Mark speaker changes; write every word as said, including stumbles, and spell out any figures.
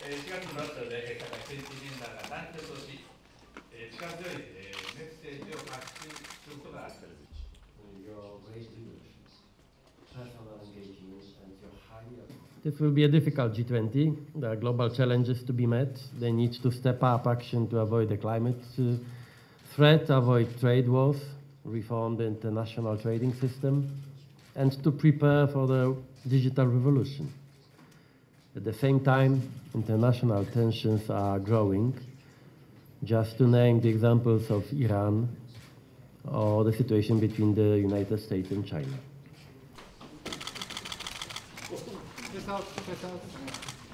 Speaker 1: しがつのラストで社会政治リーダーが団結をし、力強いメッセージを発信することがあったです。
Speaker 2: This will be a difficult G twenty. There are global challenges to be met. They need to step up action to avoid the climate uh, threat, avoid trade wars, reform the international trading system, and to prepare for the digital revolution. At the same time, international tensions are growing, just to name the examples of Iran or the situation between the United States and China.
Speaker 3: Press out, press out.